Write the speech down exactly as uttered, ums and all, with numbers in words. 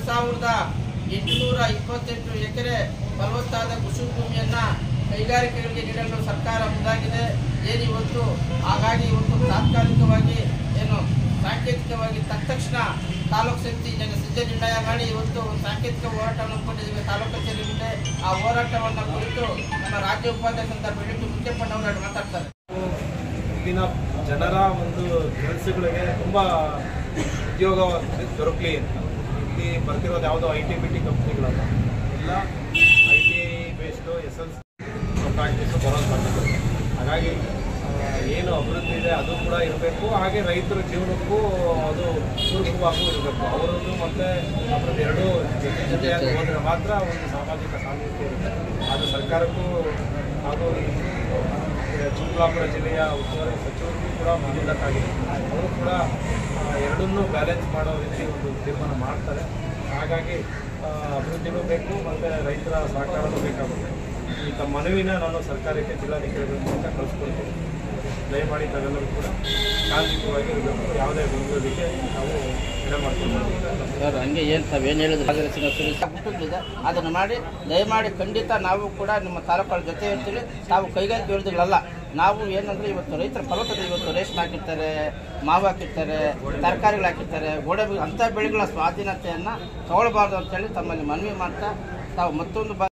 ಸಾವಿರದ ಎಂಟುನೂರ ಇಪ್ಪತ್ತೆಂಟು ಎಕರೆ ಫಲವತ್ತಾದ ಕೃಷಿ ಭೂಮಿಯನ್ನ ಕೈಗಾರಿಕೆಗಳಿಗೆ ನೀಡಲು ಸರ್ಕಾರ ಮುಂದಾಗಿದೆ. ಏನು ಇವತ್ತು ಹಾಗಾಗಿ ಇವತ್ತು ತಾತ್ಕಾಲಿಕವಾಗಿ ಏನು ಸಾಂಕೇತಿಕವಾಗಿ ತಕ್ಷಣ ತಾಲೂಕು ಸಮಿತಿ ಜನ ಸಿದ್ಧ ನಿರ್ಣಯ ಮಾಡಿ ಇವತ್ತು ಒಂದು ಸಾಂಕೇತಿಕ ಹೋರಾಟವನ್ನು ಹಮ್ಮಿಕೊಂಡಿದ್ದೇವೆ ತಾಲೂಕು ಕಚೇರಿ ಮುಂದೆ. ಆ ಹೋರಾಟವನ್ನು ಕುರಿತು ನಮ್ಮ ರಾಜ್ಯ ಉಪಾಧ್ಯಕ್ಷ ಬೆಳಗ್ಗೆ ಮುಖ್ಯಪಟ್ಟವರು ಮಾತಾಡ್ತಾರೆ. ಇಲ್ಲಿನ ಜನರ ಒಂದು ಕೆಲಸಗಳಿಗೆ ತುಂಬ ಉದ್ಯೋಗ ದೊರಕಲಿ ಅಂತ ಇಲ್ಲಿ ಬರ್ತಿರೋದು ಯಾವುದೋ ಐ ಟಿ ಬಿ ಟಿ ಕಂಪ್ನಿಗಳಲ್ಲ, ಎಲ್ಲ I T based S L C practice ಬರೋದು ಬಂದಿದೆ. ಹಾಗಾಗಿ ಏನು ಅಭಿವೃದ್ಧಿ ಇದೆ ಅದು ಕೂಡ ಇರಬೇಕು, ಹಾಗೆ ರೈತರ ಜೀವನಕ್ಕೂ ಅದು ಪೂರಕವಾಗೂ ಇರಬೇಕು. ಅವರದ್ದು ಮತ್ತು ಅವರದ್ದು ಎರಡೂ ಜೊತೆ ಜೊತೆಯಾಗಿ ಹೋದರೆ ಮಾತ್ರ ಒಂದು ಸಾಮಾಜಿಕ ಸಾಮರ್ಥ್ಯ ಇರುತ್ತೆ. ಅದು ಸರ್ಕಾರಕ್ಕೂ ಹಾಗೂ ಚಿಕ್ಕಬಳ್ಳಾಪುರ ಜಿಲ್ಲೆಯ ಉಸ್ತುವಾರಿ ಸಚಿವರಿಗೂ ಕೂಡ ಮನವಿಡಕ್ಕಾಗಿದೆ. ಅವರು ಕೂಡ ಎರಡನ್ನೂ ಬ್ಯಾಲೆನ್ಸ್ ಮಾಡೋ ರೀತಿ ಒಂದು ತೀರ್ಮಾನ ಮಾಡ್ತಾರೆ. ಹಾಗಾಗಿ ಅಭಿವೃದ್ಧಿನೂ ಬೇಕು ಮತ್ತು ರೈತರ ಸಹಕಾರನೂ ಬೇಕಾಗುತ್ತೆ. ಈ ತಮ್ಮ ಮನವಿನ ನಾನು ಸರ್ಕಾರಕ್ಕೆ ಜಿಲ್ಲಾಧಿಕಾರಿಗಳ ಮೂಲಕ ಕಳಿಸ್ಕೊಳ್ತೀನಿ. ದಯಮಾಡಿ ತಾವೆಲ್ಲರೂ ಕೂಡ ಶಾಂತಿಯುತವಾಗಿ ಇರಬೇಕು, ಯಾವುದೇ ಗೊಂದಲಕ್ಕೆ ನಾವು ಎಡೆ ಮಾಡ್ಕೊಂಡು ಸರ್ ಹಂಗೆ ಏನು ತಾವೇನು ಹೇಳಿದ್ರೆ ಅದನ್ನು ಮಾಡಿ ದಯಮಾಡಿ ಖಂಡಿತ ನಾವು ಕೂಡ ನಿಮ್ಮ ತಾಲೂಕುಗಳ ಜೊತೆ ಇರ್ತೀವಿ. ತಾವು ಕೈಗಾರಿಕೆ ಹೇಳಿದ್ರಲ್ಲ, ನಾವು ಏನಂದರೆ ಇವತ್ತು ರೈತರ ಫಲವತ್ತತೆ ಇವತ್ತು ರೇಷ್ಮೆ ಹಾಕಿರ್ತಾರೆ, ಮಾವು ಹಾಕಿರ್ತಾರೆ, ತರಕಾರಿಗಳು ಹಾಕಿರ್ತಾರೆ, ಗೋಡೆ ಅಂಥ ಬೆಳೆಗಳ ಸ್ವಾಧೀನತೆಯನ್ನು ತಗೊಳ್ಬಾರ್ದು ಅಂತೇಳಿ ತಮ್ಮಲ್ಲಿ ಮನವಿ ಮಾಡ್ತಾ ತಾವು ಮತ್ತೊಂದು